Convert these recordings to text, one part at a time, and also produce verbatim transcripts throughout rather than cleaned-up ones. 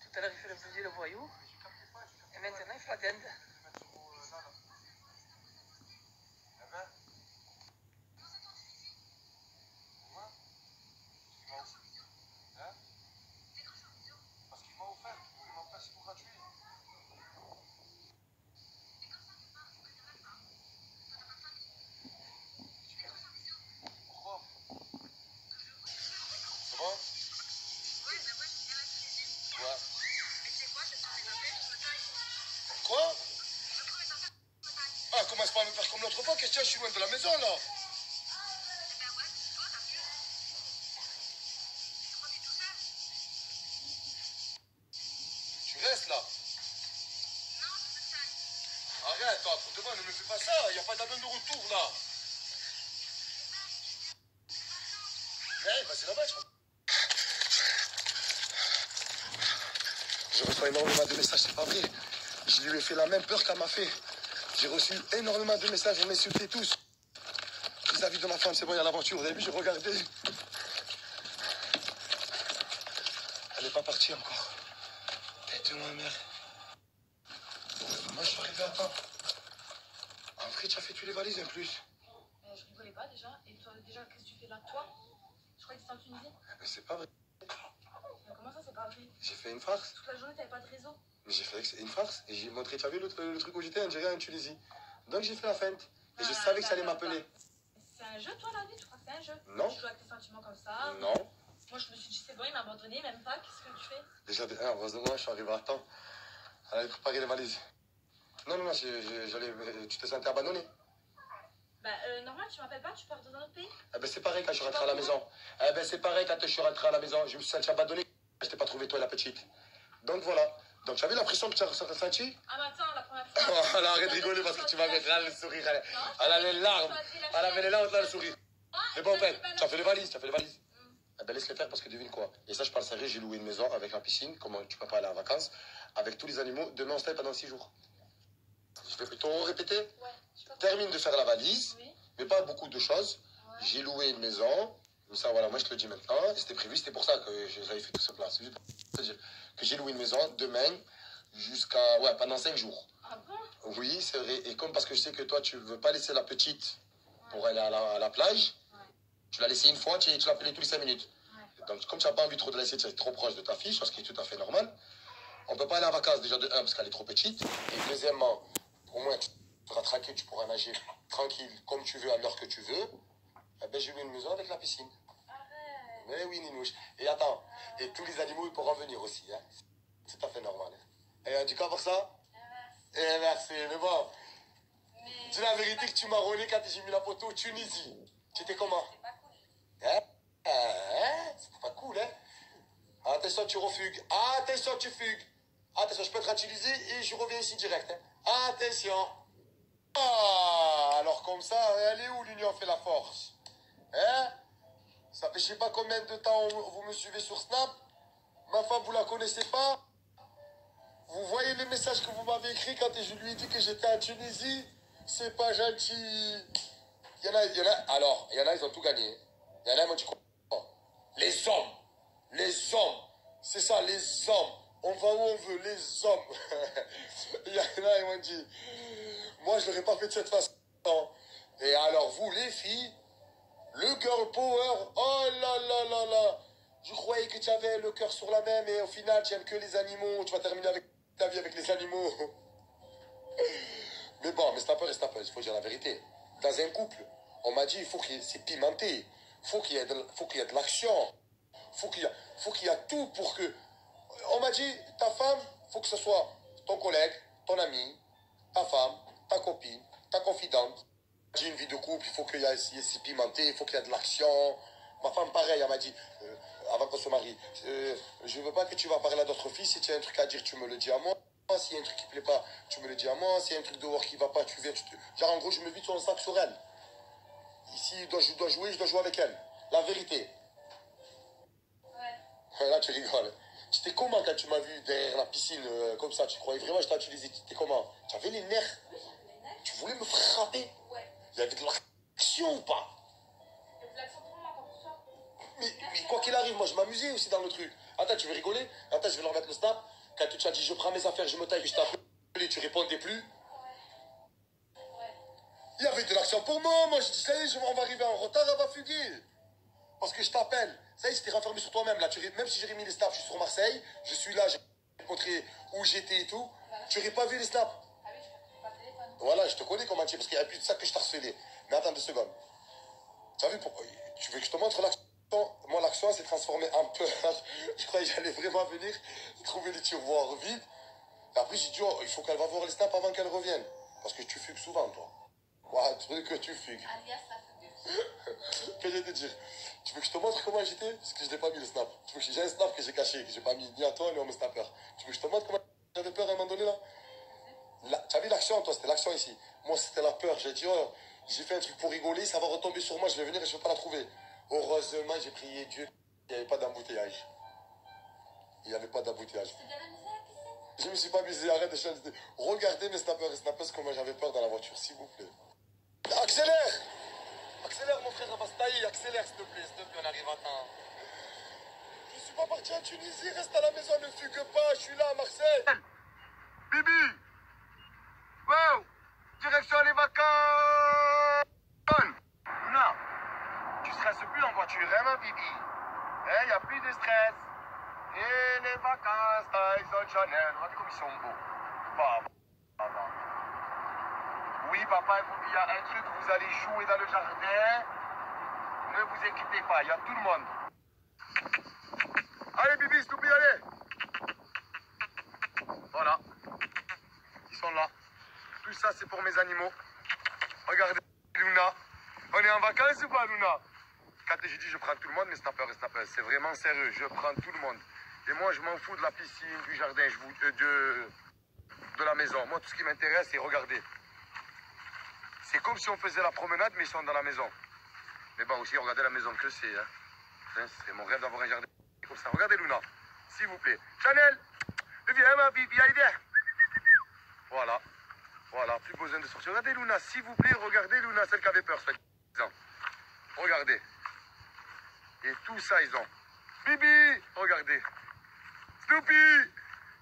Tout à l'heure, il faisait le voyou. Et maintenant, il fait la dinde. Quoi? Ah, commence pas à me faire comme l'autre fois, question, je suis loin de la maison là. Tu restes là. Arrête, toi, pour demain, ne me fais pas ça, il n'y a pas d'avion de retour là. Ouais, bah c'est là-bas, je crois. Je reçois énormément de messages, c'est pas vrai. Je lui ai fait la même peur qu'elle m'a fait. J'ai reçu énormément de messages, on m'insultait tous. Vis-à-vis de ma femme, c'est bon, il y a l'aventure. Au début, j'ai regardé. Elle n'est pas partie encore. Tête de ma mère. Moi, je suis arrivé à temps. En vrai, tu as fait toutes les valises en plus. Mais je rigolais pas déjà. Et toi, déjà, qu'est-ce que tu fais là, toi? Je croyais que c'était en Tunisie. Mais c'est pas vrai. Mais comment ça, c'est pas vrai? J'ai fait une farce. Toute la journée, t'avais pas de réseau. Mais j'ai fait une farce. Et j'ai montré, tu as vu le, le truc où j'étais, Algérien en Tunisie. Donc j'ai fait la feinte. Et je Ah, savais que ça allait d'accord, m'appeler. C'est un jeu, toi, la vie? Tu crois que c'est un jeu? Non. Tu joues avec tes sentiments comme ça? Non. Moi, je me suis dit, c'est bon, il m'a abandonné, même pas. Qu'est-ce que tu fais? Déjà, de un, heureusement, je suis arrivé à temps. Elle avait préparé les valises. Non, non, non, j'allais, tu te sentais abandonné. Bah, euh, normal, tu m'appelles pas, tu pars dans un autre pays? Eh ben, c'est pareil quand je suis rentré à la maison. Eh ben, c'est pareil quand je suis rentré à la maison. Je me suis senti abandonné. Je t'ai pas trouvé, toi, la petite. Donc, voilà. Donc, tu as vu la pression que tu as ressentie? Ah, mais attends, la première fois. Elle arrête de rigoler parce que tu vas mettre là le sourire. Elle, elle a les larmes. Elle avait les larmes, là, le sourire. Mais bon, ben, tu as fait les valises, tu as fait les valises. Eh ben, laisse les faire parce que devine quoi. Et ça, je parle sérieux, j'ai loué une maison avec la piscine, comment tu peux pas aller en vacances, avec tous les animaux. Demain, on se taille pendant six jours. Je vais plutôt répéter. Ouais. Termine de faire la valise, Oui. mais pas beaucoup de choses. Ouais. J'ai loué une maison. Ça, voilà, moi, je te le dis maintenant. C'était prévu, c'était pour ça que j'avais fait tout ce plan. C'est juste pour te dire que j'ai loué une maison demain jusqu'à, ouais, pendant cinq jours. Ah bon? Oui, c'est vrai. Et comme parce que je sais que toi, tu veux pas laisser la petite pour aller à la, à la plage, ouais. Tu l'as laissée une fois, tu, tu l'as appelée tous les cinq minutes. Ouais. Donc, comme tu n'as pas envie trop de la laisser, tu es trop proche de ta fille, chose qui est tout à fait normale. On ne peut pas aller en vacances déjà de un, parce qu'elle est trop petite. Et deuxièmement, au moins, tu seras tranquille, tu pourras nager tranquille, comme tu veux, à l'heure que tu veux. Eh ben, j'ai eu une maison avec la piscine. Arrête. Mais oui, Ninouche. Et attends, et tous les animaux, ils pourront venir aussi. Hein. C'est tout à fait normal. Et on dit quoi pour ça? Eh, merci. Mais bon, mais... dis la vérité que tu m'as rôlé quand j'ai mis la photo au Tunisie. Tu étais comment? C'était pas cool. Hein? Hein? C'était pas cool, hein? Attention, tu refugues. Attention, tu fugues. Attention, je peux être utilisé et je reviens ici direct. Hein? Attention. Ah, alors comme ça, elle est où l'union fait la force? Hein? Ça fait je sais pas combien de temps vous me suivez sur Snap. Ma femme, vous la connaissez pas? Vous voyez les messages que vous m'avez écrits quand je lui ai dit que j'étais en Tunisie? C'est pas gentil. Il y en a, il y en a, alors, il y en a, ils ont tout gagné. Il y en a, ils m'ont dit quoi? Les hommes. Les hommes. C'est ça, les hommes. On va où on veut, les hommes. Il y en a, ils m'ont dit, moi, je l'aurais pas fait de cette façon. Et alors, vous, les filles, le girl power, oh là là là là. Je croyais que tu avais le cœur sur la même et au final, tu aimes que les animaux. Tu vas terminer avec ta vie avec les animaux. Mais bon, mais snapper et snapper, il faut dire la vérité. Dans un couple, on m'a dit, il faut qu'il y ait, c'est pimenté. Il faut qu'il y ait de, faut qu'il y ait de l'action. Il faut qu'il y, faut qu'il y ait tout pour que... On m'a dit, ta femme, il faut que ce soit ton collègue, ton ami, ta femme, ta copine, ta confidente. J'ai une vie de couple, il faut qu'il y ait, c'est pimenté, il faut qu'il y ait de l'action. Ma femme, pareil, elle m'a dit, euh, avant qu'on se marie, euh, je veux pas que tu vas parler à d'autres filles. Si tu as un truc à dire, tu me le dis à moi. S'il y a un truc qui ne plaît pas, tu me le dis à moi. S'il y a un truc dehors qui ne va pas, tu viens. Tu te... Genre, en gros, je me vide sur le sac sur elle. Ici, je dois jouer, je dois jouer avec elle. La vérité. Ouais. Là, tu rigoles. Tu étais comment quand tu m'as vu derrière la piscine, euh, comme ça? Tu croyais vraiment que je t'ai utilisé? Tu étais comment? Tu avais les nerfs? Oui, j'avais les nerfs. Tu voulais me frapper? Ouais. Il y avait de l'action ou pas? Il y a de l'action pour moi, pas pour toi. Mais, mais quoi qu'il arrive, moi, je m'amusais aussi dans le truc. Attends, tu veux rigoler? Attends, je vais leur mettre le snap. Quand tu t'as dit je prends mes affaires, je me taille, que je t'appelais, tu répondais plus. Il y avait de l'action pour moi. Moi, je dis, ça y est, on va arriver en retard, elle va fuguer. Parce que je t'appelle. Ça y est, c'était renfermé sur toi-même. Là, tu, même si j'ai remis les snaps, je suis sur Marseille, je suis là, j'ai rencontré où j'étais et tout. Tu n'aurais pas vu les snaps. Voilà, je te connais comment tu es, parce qu'il y a plus de ça que je t'ai harcelé. Mais attends deux secondes. Tu as vu pourquoi? Tu veux que je te montre l'action? Moi, l'action s'est transformée en peur. Je croyais que j'allais vraiment venir trouver les tiroirs vides. Et après, j'ai dit, oh, il faut qu'elle va voir les snaps avant qu'elle revienne. Parce que tu fugues souvent, toi. Ouais, tu veux que tu fugues. Que je vais te dire? Tu veux que je te montre comment j'étais? Parce que je n'ai pas mis le snap. Tu veux que j'ai un snap que j'ai caché, que j'ai pas mis ni à toi ni à mon snapper. Tu veux que je te montre comment j'avais peur à un moment donné là? Là, tu as vu l'action, toi, c'était l'action ici. Moi, c'était la peur. J'ai dit, oh, j'ai fait un truc pour rigoler, ça va retomber sur moi, je vais venir et je ne vais pas la trouver. Heureusement, j'ai prié Dieu. Il n'y avait pas d'embouteillage. Il n'y avait pas d'embouteillage. Je ne me suis pas amusé, arrête de changer. Regardez mes snappers et snappers comment j'avais peur dans la voiture, s'il vous plaît. Accélère! Accélère, mon frère, on va se tailler. Accélère, s'il te plaît, s'il te plaît, on arrive à temps. Je ne suis pas parti en Tunisie, reste à la maison, ne fugue pas, je suis là à Marseille. Bibi! Wow! Direction les vacances! Non! Tu stresses plus en voiture, hein, ma Bibi? Il n'y a plus de stress. Et les vacances, Tyson Chanel. Regardez comme ils sont beaux. Papa. Papa. Oui, papa, il y a un truc, vous allez jouer dans le jardin. Ne vous inquiétez pas, il y a tout le monde. Allez, Bibi, s'il vous plaît, allez. Voilà. Ils sont là. Tout ça, c'est pour mes animaux. Regardez, Luna. On est en vacances ou pas, Luna? Quand j'ai dit je prends tout le monde, mes snappers et snappers, c'est vraiment sérieux. Je prends tout le monde. Et moi, je m'en fous de la piscine, du jardin, je vous, euh, de, de la maison. Moi, tout ce qui m'intéresse, c'est regarder. C'est comme si on faisait la promenade, mais ils sont dans la maison. Mais bon, aussi, regardez la maison que c'est. Hein. C'est mon rêve d'avoir un jardin comme ça. Regardez Luna, s'il vous plaît. Chanel, viens ma vie, viens, viens. Voilà. Voilà, plus besoin de sortir. Regardez Luna, s'il vous plaît, regardez Luna, celle qui avait peur. Regardez. Et tout ça, ils ont. Bibi, regardez. Snoopy.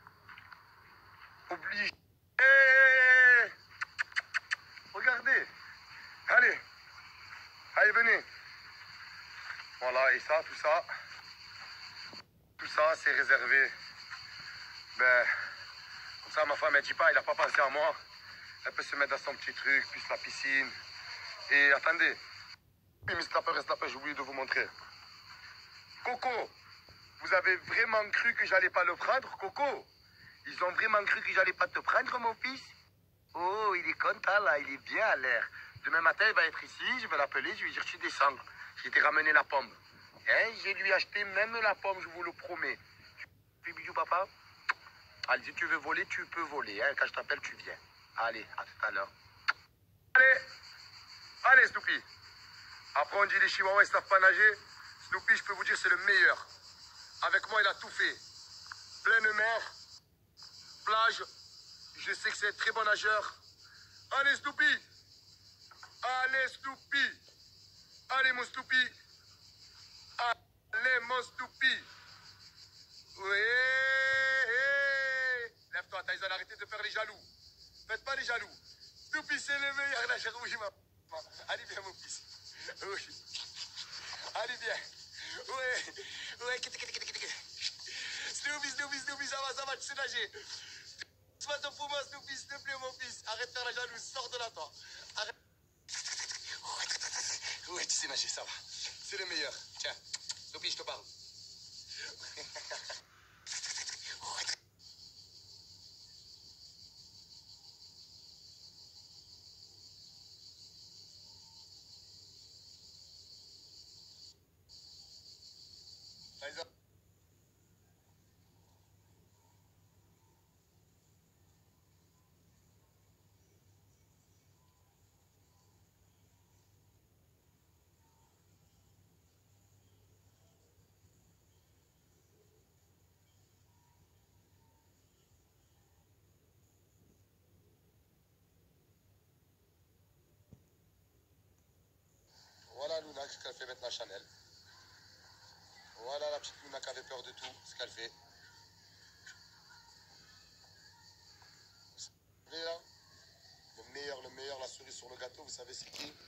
Obligé. Hey. Regardez. Allez. Allez, venez. Voilà, et ça, tout ça. Tout ça, c'est réservé. Ben, comme ça, ma femme, elle dit pas, elle n'a pas pensé à moi. Elle peut se mettre dans son petit truc, plus la piscine. Et attendez. Oui, mais snapper et snapper, j'ai oublié de vous montrer. Coco, vous avez vraiment cru que j'allais pas le prendre, Coco? Ils ont vraiment cru que j'allais pas te prendre, mon fils? Oh, il est content, là, il est bien à l'air. Demain matin, il va être ici, je vais l'appeler, je vais lui dire, tu descends. J'ai été ramener la pomme. Hein, j'ai lui acheté même la pomme, je vous le promets. Puis, bisous, papa. Allez, si tu veux voler, tu peux voler. Hein. Quand je t'appelle, tu viens. Allez, à tout à l'heure. Allez, allez, Snoopy. Après, on dit les Chihuahuas, ils ne savent pas nager. Snoopy, je peux vous dire, c'est le meilleur. Avec moi, il a tout fait. Pleine mer, plage. Je sais que c'est un très bon nageur. Allez, Snoopy. Allez, Snoopy. Allez, mon Snoopy. Allez, mon Snoopy. Oui. Lève-toi, Tyson, arrêtez de faire les jaloux. Faites pas les jaloux. Snoopy, c'est le meilleur nageur. Oui, maman. Allez, viens, mon fils. Oui. Allez, viens. Oui. Oui. Snoopy, Snoopy, Snoopy, ça va, ça va, tu sais nager. Sois ton pour moi, Snoopy, s'il te plaît, mon fils. Arrête de faire la jalouse, sors de là, toi. Arrête. Oui, tu sais nager, ça va. C'est le meilleur. Tiens, Snoopy, je te parle. Tyson. Voilà Luna, ce qu'elle fait maintenant Chanel. Voilà la petite Luna qui avait peur de tout, ce qu'elle fait. sur le gâteau, vous savez c'est qui?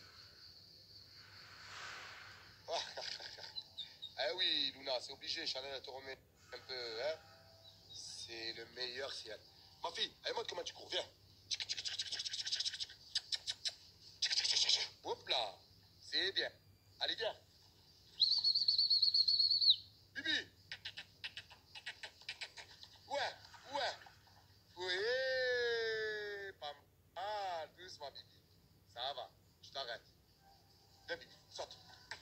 Ah oui, Luna, c'est obligé, Chanel, elle te remet un peu, hein? C'est le meilleur ciel. Ma fille, allez, montre comment tu cours, viens. Hop là, c'est bien. Allez, viens. Bibi. Ouais, ouais. Oui, pas mal. Doucement, Bibi. Ça va, je t'arrête. Viens, Bibi, saute.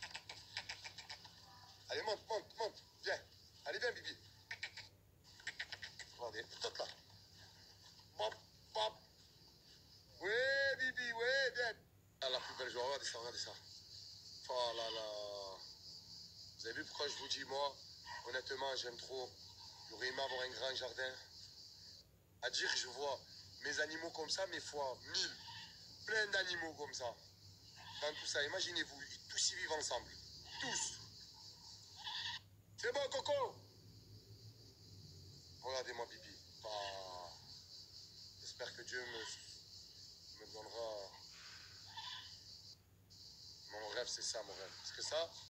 Allez, monte, monte, monte. Viens. Allez, viens, Bibi. Regardez, saute là. Bop, bop. Oui, Bibi, oui, viens. Ah, la plus belle joie, regardez ça, regardez ça. Oh là là. Vous avez vu pourquoi je vous dis, moi, honnêtement, j'aime trop. J'aurais aimé avoir un grand jardin. À dire que je vois mes animaux comme ça, mais fois mille. Plein d'animaux comme ça. Dans tout ça, imaginez-vous, ils tous y vivent ensemble. Tous. C'est bon, Coco? Regardez-moi, Bibi. Ah. J'espère que Dieu me, me donnera... Mon rêve, c'est ça, mon rêve. Parce que ça,